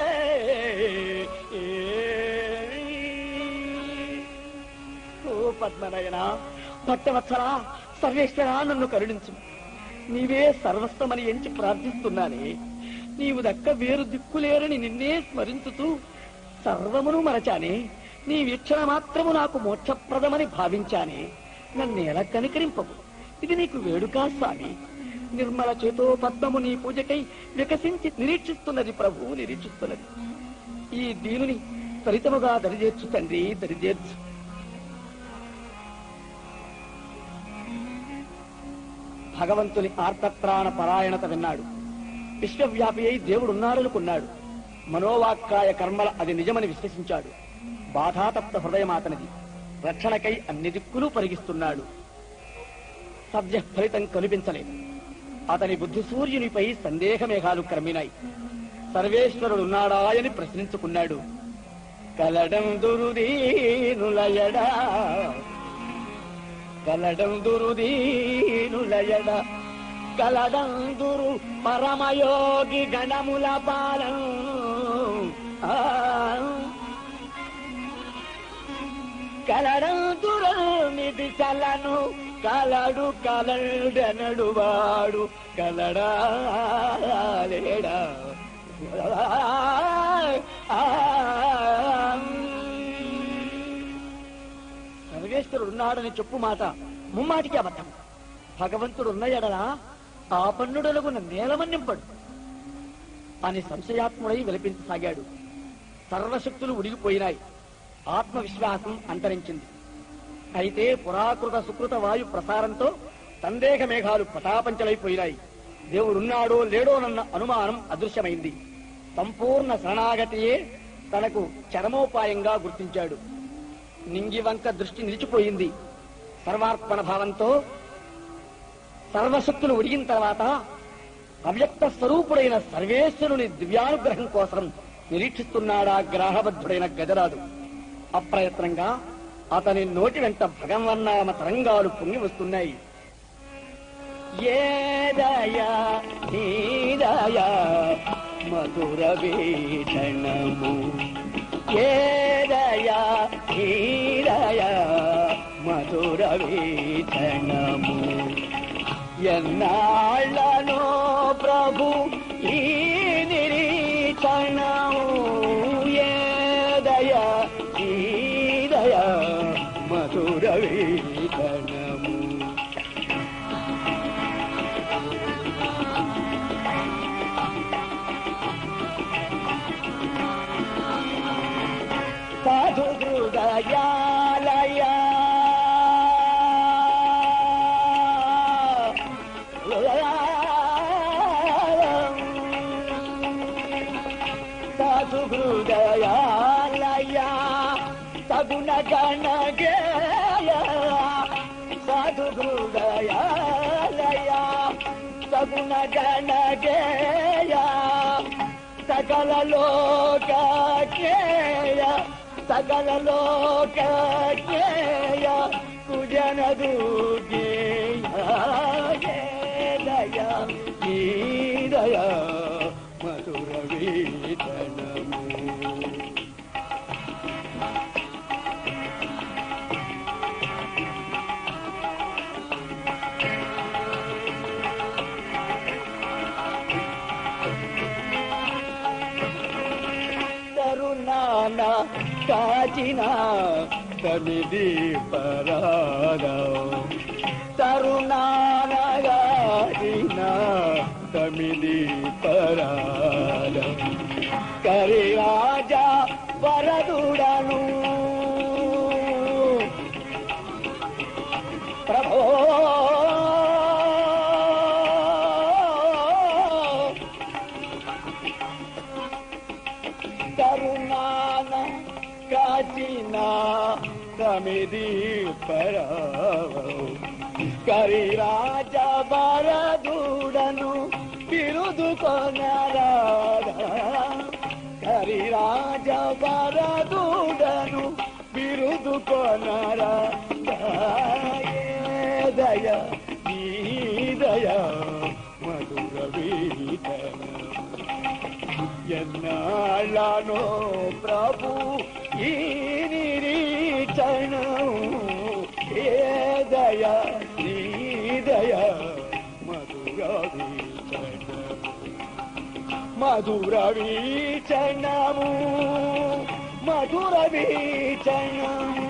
ఓ పద్మనయన, భక్తవత్సల, సర్వేశ్వర, నన్ను కరుణించు. నీవే సర్వస్వమని ఎంచి ప్రార్థిస్తున్నానే. నీవు దక్క వేరు దిక్కులేరని నిన్నే స్మరించుతూ సర్వమును మరచానే. నీ వీక్షణ మాత్రము నాకు మోక్షప్రదమని భావించానే. నన్నేలా కనికరింపవు. ఇది నీకు వేడుకా స్వామి. నిర్మల చేతో పద్మము నీ పూజకై వికసించి నిరీక్షిస్తున్నది ప్రభువు, నిరీక్షిస్తున్నది. ఈ దీనుని త్వరితముగా దరిచేర్చు తండ్రి, దరిచేర్చు. భగవంతుని ఆర్తత్రాణ పరాయణత విన్నాడు. విశ్వవ్యాపి అయి దేవుడున్నాడనుకున్నాడు. మనోవాక్కాయ కర్మల అది నిజమని విశ్వసించాడు. బాధాతప్త హృదయమాతనిది. రక్షణకై అన్ని దిక్కులు పరిగిస్తున్నాడు. సద్య ఫలితం కనిపించలేదు. అతని బుద్ధి సూర్యునిపై సందేహ మేఘాలు క్రమినాయి. సర్వేశ్వరుడున్నాడాయని ప్రశ్నించుకున్నాడు. కలడం దురుదీనులయడా, కలడం దురుదీనులయడ, కలడం దురు పరమయోగి గణముల పాలం, కలడం దురనిధి చలను, కలడు కలడనడు వాడు కలడాలేడా. సర్వేశ్వరుడున్నాడని చెప్పు మాట ముమ్మాటికి అబద్ధం. భగవంతుడున్న ఎడలా ఆపన్నుడలకు నేలమన్నింపడు అని సంశయాత్ముడై విలపించసాగాడు. సర్వశక్తులు ఉడిగిపోయినాయి. ఆత్మవిశ్వాసం అంతరించింది. అయితే పురాకృత సుకృత వాయు ప్రసారంతో సందేహ మేఘాలు పటాపంచలైపోయినాయి. దేవుడున్నాడో లేడోనన్న అనుమానం అదృశ్యమైంది. సంపూర్ణ శరణాగతియే తనకు చరమోపాయంగా గుర్తించాడు. నింగివంక దృష్టి నిలిచిపోయింది. సర్వార్పణ భావంతో సర్వశక్తులు ఉడిగిన తర్వాత అవ్యక్త స్వరూపుడైన సర్వేశ్వరుని దివ్యానుగ్రహం కోసం నిరీక్షిస్తున్నాడా గ్రాహబద్ధుడైన గజరాజు. అప్రయత్నంగా అతని నోటి వెంట భగవన్నామ తరంగాలు పొంగి వస్తున్నాయి. ఏదయా నీదయా మధుర వీక్షణము, ఏదయా నీదయా మధుర వీక్షణము, ఎన్నాళ్ళనో ప్రభు ఈ నిరీక్షణము, ఏదయా ఈదయా మధుర వీక్షణము. సాధు హృదయాలయ సాధు హృదయాలయ సగుణ గణ గేయ జన గణ గేయ సకల లోక గేయ సకల లోక గేయ కుజనదు గేయ దయ నీ దయ మధుర వీతనము కరుణాన కాచిన కమిది పరాద తరుణాన కాచిన కమిది పరాద కరి రాజా వరదుడను ప్రభో కరుణాన కాచిన కమిది పరావ కరి రాజ వరదుడను బిరుదు కొనరాద కరి రాజ వరదుడను బిరుదు కొనరాద దయ ఈ దయ మధుర వీతన ఎన్నాళ్ళనో ప్రభు ఈ నిరీక్షణం ఏ దయ నీ దయ మధుర వీక్షణము మధుర వీక్షణము మధుర వీక్షణము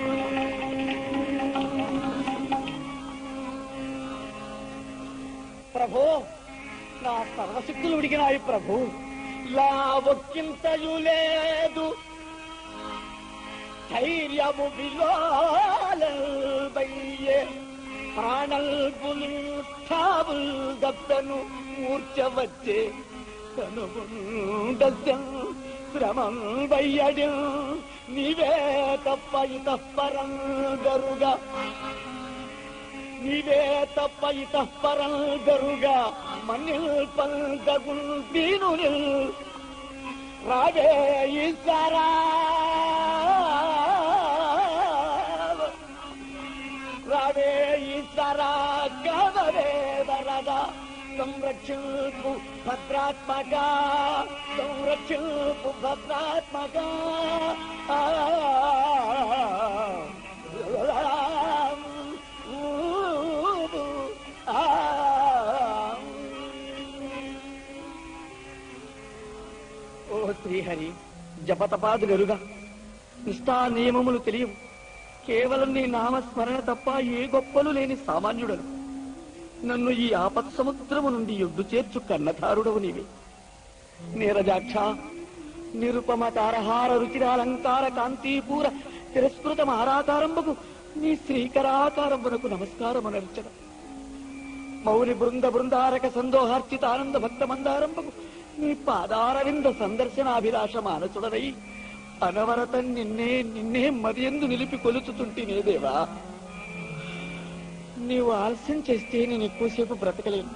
ప్రభు నా సర్వశక్తులు ఉడికినాయి ప్రభు లావొక్కింతయు లేదు ధైర్యము విలోలయ్యే ప్రాణల్బులు ఠావుల్ దప్పెను మూర్ఛ వచ్చే కనుగుండస్యం శ్రమం వయ్యడి నీవే తప్ప ఇతఃపరం గరుగా నీవే తప్ప ఇతఃపరం గరుగా మన్నిల్ పందగుల్ దీనునిల్ రావే ఈశ్వరా రావే ఈశ్వరా గవరే వరద సంరక్షిల్పు భద్రాత్మక సంరక్షిల్పు భద్రాత్మక ఓ శ్రీహరి జపతపాదులెరుగా నిష్ఠా నియమములు తెలియవు కేవలం నీ నామస్మరణ తప్ప ఏ గొప్పలు లేని సామాన్యుడను నన్ను ఈ ఆపత్ సముద్రము నుండి ఒడ్డు చేర్చు కన్నధారుడవు నీవే నీరజాక్ష నిరుపమ తారహార రుచిరాలంకార కాంతిపూర తిరస్కృత మారాకారంబకు నీ శ్రీకరాకారంబునకు నమస్కారమునర్చన మౌని బృంద బృందారక సందోహార్చిత ఆనంద భక్త మందారంబకు నీ పాదారవింద సందర్శనాభిలాష మానసుడనై అనవరతం నిన్నే నిన్నే మదియందు నిలిపి కొలుచుతుంటేనే దేవా నీవు ఆలస్యం చేస్తే నేను ఎక్కువసేపు బ్రతకలేను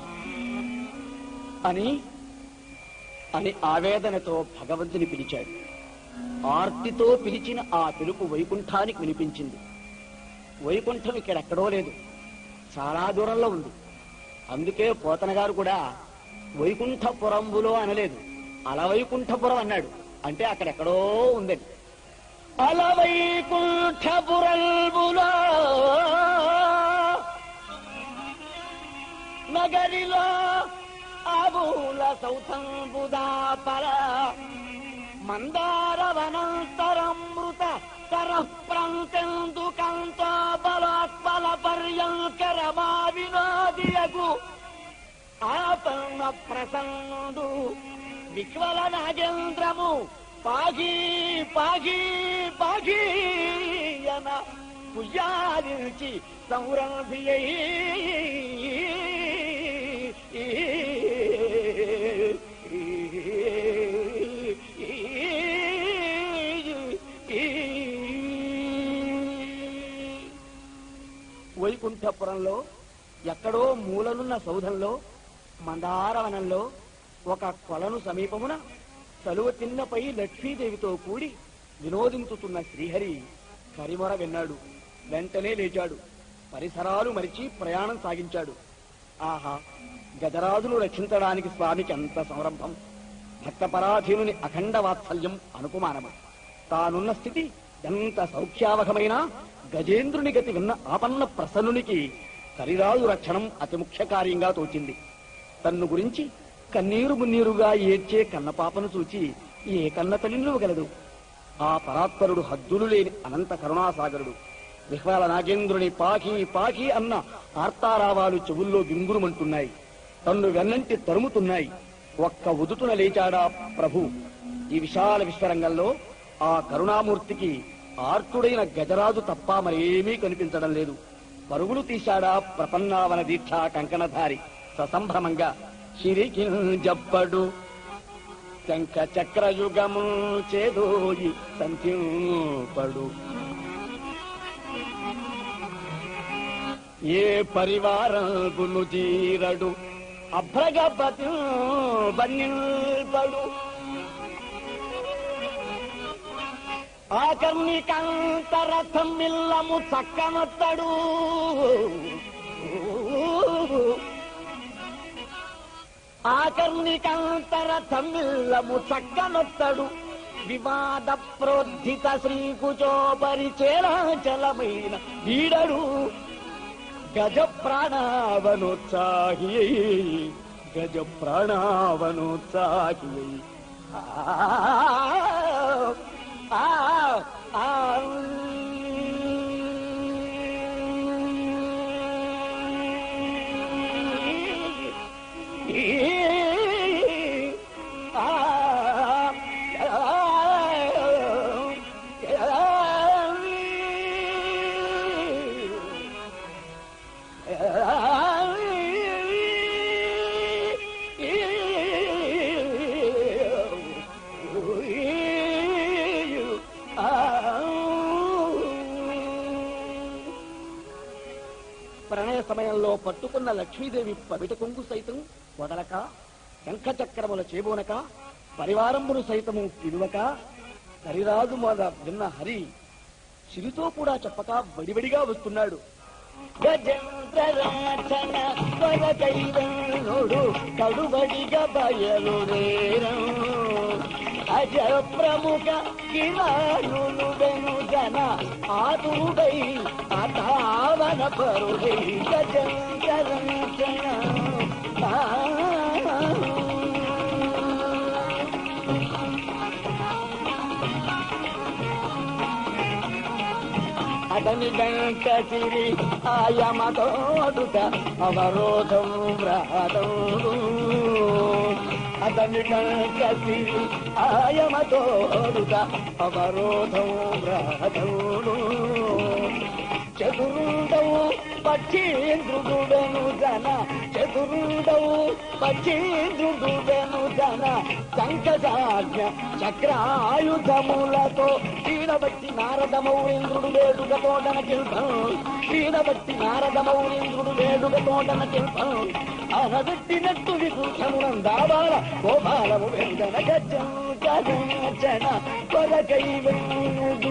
అని అని ఆవేదనతో భగవంతుని పిలిచాడు. ఆర్తితో పిలిచిన ఆ పిలుపు వైకుంఠానికి వినిపించింది. వైకుంఠం ఇక్కడెక్కడో లేదు, చాలా దూరంలో ఉంది. అందుకే పోతన గారు కూడా వైకుంఠపురంబులో అనలేదు, అలవైకుంఠపురం అన్నాడు. అంటే అక్కడెక్కడో ఉందని. అలవైకుంఠపురంబులో నగరిలో ఆబూల సౌతంబుదాపర మందారవనంతరమృత కరప్రాంతందు కాంతో బలాత్పల పర్యంకరమా వినోదియగు ఆపన్న ప్రసన్నుడు విక్వల నాగేంద్రము పాగి పాగి పాగియన పుయ్యాలించి సంరంభియై వైకుంఠపురంలో ఎక్కడో మూలనున్న సౌధంలో మందారవనంలో ఒక కొలను సమీపమున సలువ తిన్నపై లక్ష్మీదేవితో కూడి వినోదించుతున్న శ్రీహరి కరిమొర విన్నాడు. వెంటనే లేచాడు. పరిసరాలు మరిచి ప్రయాణం సాగించాడు. ఆహా, గజరాజును రక్షించడానికి స్వామికి అంత సంరంభం! భక్తపరాధీనుని అఖండ వాత్సల్యం అనుకుమానము. తానున్న స్థితి ఎంత సౌఖ్యావహమైనా గజేంద్రుని గతి విన్న ఆపన్న ప్రసన్నునికి కరిరాజు రక్షణం అతి ముఖ్య కార్యంగా తోచింది. తన్ను గురించి కన్నీరు మున్నీరుగా ఏడ్చే కన్నపాపను చూచి ఏ కన్న తల్లినివ్వగలదు? ఆ పరాత్పరుడు హద్దులు లేని అనంత కరుణాసాగరుడు. విహ్వల నాగేంద్రుని పాకి పాకి అన్న ఆర్తారావాలు చెవుల్లో గింగురుమంటున్నాయి. తన్ను వెన్నంటి తరుముతున్నాయి. ఒక్క ఉదుటున లేచాడా ప్రభు. ఈ విశాల విశ్వరంగంలో ఆ కరుణామూర్తికి ఆర్తుడైన గజరాజు తప్ప మరేమీ కనిపించడం లేదు. పరుగులు తీశాడా ప్రపన్నావన దీక్షా కంకణధారి ససంభ్రమంగా. చిరికి జప్పడు శంఖ చక్రయుగము చేదోయి సంధ్యూపడు. ఏ పరివారగును జీరడు అభ్రగపతి బన్నిల్పడు. ఆకర్ణికంతరథం మిల్లము చక్కనొత్తడు. ఆకర్ణికంతరథం మిల్లము చక్కనొత్తడు. వివాద ప్రోద్ధిత శ్రీకుచోపరి చేరాచలమైన వీడడు. గజ ప్రాణావనోత్సాహి గజ ప్రాణావనోత్సాహి. ఆ ఆ ప్రణయ సమయంలో పట్టుకున్న లక్ష్మీదేవి పవిట కొంగు సైతం వదలక, శంఖచక్రముల చేబోనక, పరివారమును సైతము పిలువక, హరిరాజు మొద విన్న హరి చిరుతో కూడా చెప్పక బడిబడిగా వస్తున్నాడు. గజేంద్రరాచన వరకైవనుడు కడుబడిగా బయలుదేరం. అజ ప్రముఖ కిరాణులు వెను జన ఆతుడై అతావన పరుడై గజేంద్రరాచన. అతని వెంట సిరి ఆయమతోడుట అవరోధం వ్రాతము. అతని వెంట సిరి ఆయమతోడుట అవరోధం వ్రాతము. చతురుండవు పక్షీంద్రుడుడను జన చతురుండవు పక్షీంద్రుడుడను జన శంఖజాజ్ఞ చక్రాయుధములతో వీడబట్టి నారదమౌళీంద్రుడు వేడుక తోటన శిల్పం. వీడబట్టి నారదమౌళీంద్రుడు వేడుక తోటన శిల్పం. అనబెట్టినట్టు విభూషణం దావాల గోపాలము వెందన గజం గజన కొరకై వెన్నుడు.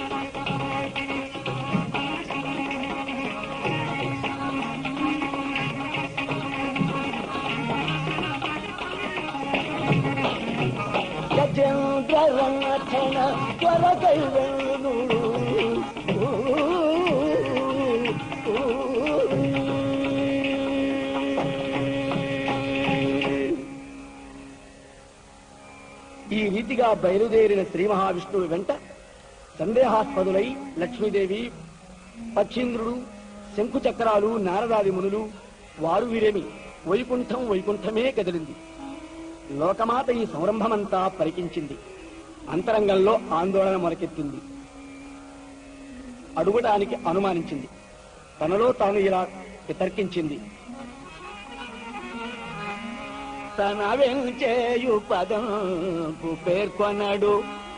గజేంద్రరథన కొరకై వెన్నుడు. ఈ రీతిగా బయలుదేరిన శ్రీ మహావిష్ణువు వెంట సందేహాస్పదులై లక్ష్మీదేవి, పక్షీంద్రుడు, శంకుచక్రాలు, నారదాది మునులు వారు వీరేమి వైకుంఠం వైకుంఠమే కదిలింది. లోకమాత ఈ సంరంభమంతా పరికించింది. అంతరంగంలో ఆందోళన మొలకెత్తింది. అడుగడానికి అనుమానించింది. తనలో తాను ఇలా వితర్కించింది. తన వెంచేయు పదంపు పేర్కొనడు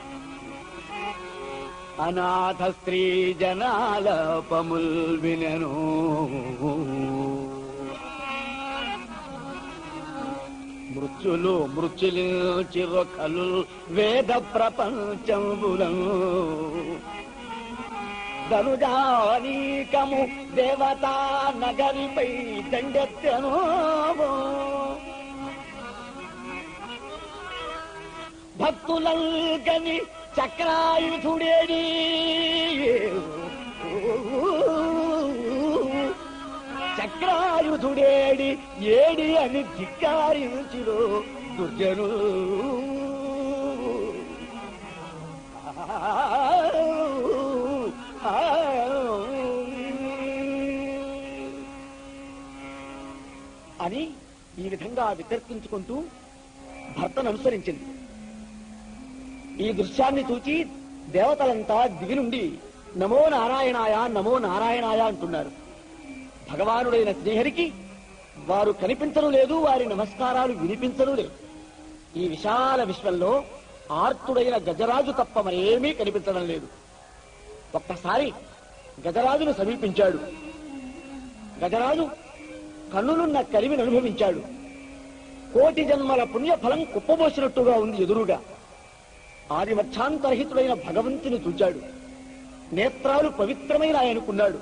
అనాథ స్త్రీ జనాల పముల్ వినెను. మృత్యులు మృత్యులు చిరకలు వేద ప్రపంచంబులం ధనుజానీకము దేవతా నగరిపై దండెత్తెను భక్తులంగని చక్రాయుధుడేని చక్రాయుధుడేడి ఏడి అని ధిక్కారించులో దుర్జను అని ఈ విధంగా వితర్కించుకుంటూ భర్తను అనుసరించింది. ఈ దృశ్యాన్ని చూచి దేవతలంతా దివి నుండి నమో నారాయణాయ నమో నారాయణాయ అంటున్నారు. భగవానుడైన శ్రీహరికి వారు కనిపించడం లేదు, వారి నమస్కారాలు వినిపించడం లేదు. ఈ విశాల విశ్వంలో ఆర్తుడైన గజరాజు తప్ప మరేమీ కనిపించడం లేదు. ఒక్కసారి గజరాజును సమీపించాడు. గజరాజు కన్నులున్న కలిమిని అనుభవించాడు. కోటి జన్మల పుణ్యఫలం కుప్పబోసినట్టుగా ఉంది ఎదురుగా. ఆదిమధ్యాంతరహితుడైన భగవంతుని చూచాడు. నేత్రాలు పవిత్రమైన ఆయనకున్నాడు.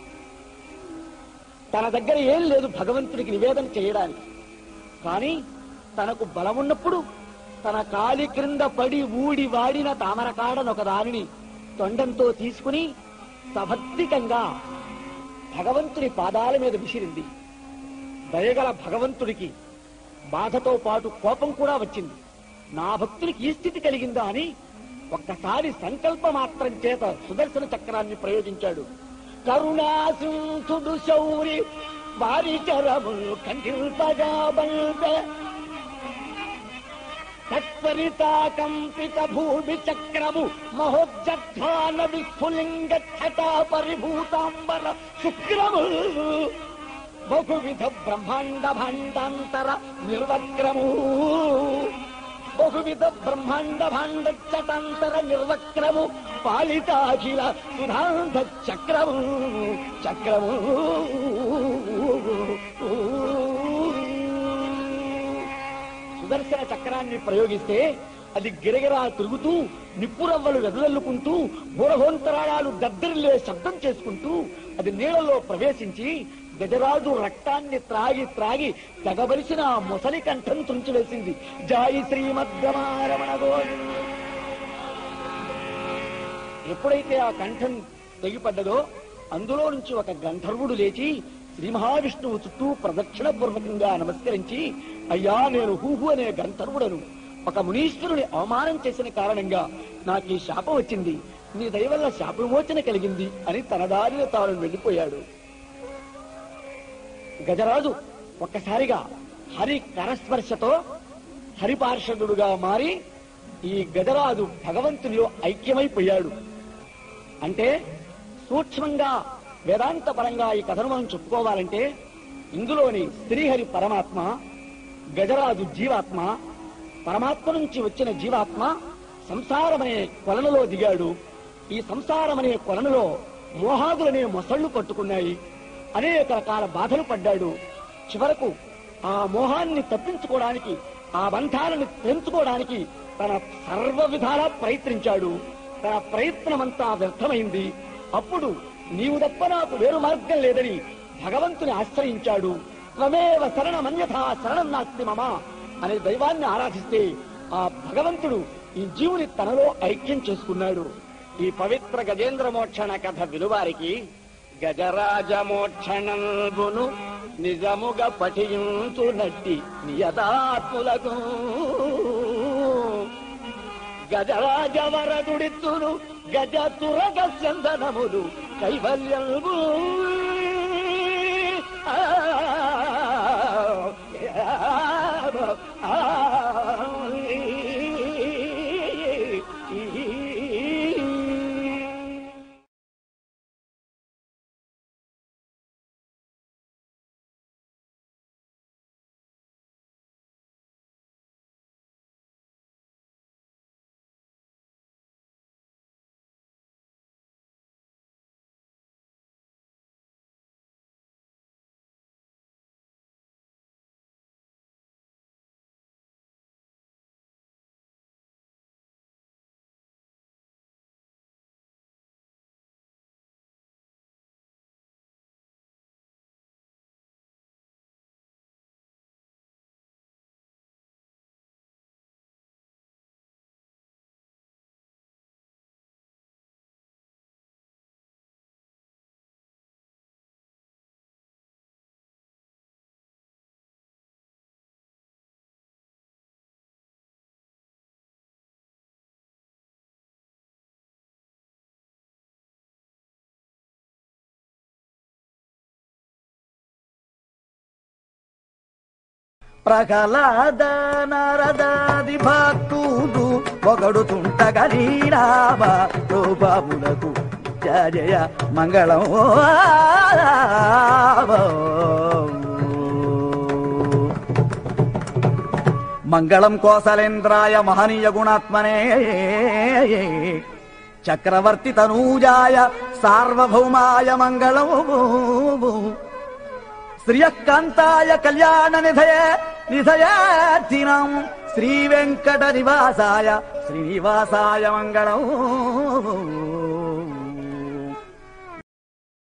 తన దగ్గర ఏం లేదు భగవంతుడికి నివేదన చేయడానికి. కానీ తనకు బలమున్నప్పుడు తన కాలి క్రింద పడి ఊడి వాడిన తామరకాడనొక దానిని తొండంతో తీసుకుని సభక్తికంగా భగవంతుని పాదాల మీద విసిరింది. దయగల భగవంతుడికి బాధతో పాటు కోపం కూడా వచ్చింది. నా భక్తునికి ఈ స్థితి కలిగిందా అని ఒక్కసారి సంకల్ప మాత్రం చేత సుదర్శన చక్రాన్ని ప్రయోగించాడు. కరుణాసింధుడు శౌరి వారి చరములు కంటిల్పగా బంపే తత్పరితాకంపిత భూమి చక్రము మహోజ్జాన విస్ఫులింగ ఛటా పరిభూతాంబర శుక్రము బహువిధ బ్రహ్మాండ భాండాంతర నిర్వక్రము బహువిధ బ్రహ్మాండ భాండ చటాంతర నిర్వక్రము పాలితాఖిల సుధాంధ చక్రము చక్రము సుదర్శన చక్రాన్ని ప్రయోగిస్తే అది గిరగిరా తిరుగుతూ నిప్పురవ్వలు వెదలల్లుకుంటూ బోరహోంతరాళాలు దద్దరిల్లే శబ్దం చేసుకుంటూ అది నీళ్లలో ప్రవేశించి గజరాజు రక్తాన్ని త్రాగి త్రాగి తెగబలిసిన ఆ మొసలి కంఠం తుంచివేసింది. జాయి శ్రీమద్రమారమణ గోవింద. ఎప్పుడైతే ఆ కంఠం తెగిపడ్డదో అందులో నుంచి ఒక గంధర్వుడు లేచి శ్రీ మహావిష్ణువు చుట్టూ ప్రదక్షిణ పూర్వకంగా నమస్కరించి, అయ్యా నేను హూహు అనే గంధర్వుడను, ఒక మునీశ్వరుని అవమానం చేసిన కారణంగా నాకు ఈ శాపం వచ్చింది, నీ దయ వల్ల శాప విమోచన కలిగింది అని తన దారిలో తాను వెళ్లిపోయాడు. గజరాజు ఒక్కసారిగా హరి కరస్పర్శతో హరిపార్షదుడుగా మారి ఈ గజరాజు భగవంతునిలో ఐక్యమైపోయాడు. అంటే సూక్ష్మంగా వేదాంత పరంగా ఈ కథను మనం చెప్పుకోవాలంటే ఇందులోని శ్రీహరి పరమాత్మ, గజరాజు జీవాత్మ. పరమాత్మ నుంచి వచ్చిన జీవాత్మ సంసారమనే కొలనులో దిగాడు. ఈ సంసారమనే కొలనులో మోహాదులనే మొసళ్లు పట్టుకున్నాయి. అనేక రకాల బాధలు పడ్డాడు. చివరకు ఆ మోహాన్ని తప్పించుకోవడానికి, ఆ బంధాలను తెంచుకోవడానికి తన సర్వ విధాలా ప్రయత్నించాడు. తన ప్రయత్నమంతా వ్యర్థమైంది. అప్పుడు నీవు తప్ప నాకు వేరు మార్గం లేదని భగవంతుని ఆశ్రయించాడు. త్వమేవ శరణమన్యథా శరణం నాస్తి మమ అనే దైవాన్ని ఆరాధిస్తే ఆ భగవంతుడు ఈ జీవుని తనలో ఐక్యం చేసుకున్నాడు. ఈ పవిత్ర గజేంద్ర మోక్షణ కథ విలువారికి గజరాజమోక్షణంబును నిజముగా పఠించునట్టి నియతాత్ములకు గజరాజవరదుడిత్తును గజ తురగ చందనములు కైవల్యము. ప్రహ్లాద నారదాది భక్తులు పొగడుతుంటగలీరామ రూపములకు జయ జయ మంగళం. మంగళం కోసలేంద్రాయ మహనీయ గుణాత్మనే చక్రవర్తి తనూజాయ సార్వభౌమాయ మంగళం. శ్రియకాంతాయ కళ్యాణ నిధయే నిధయార్థినం శ్రీ వెంకట నివాసాయ శ్రీనివాసాయ మంగళం.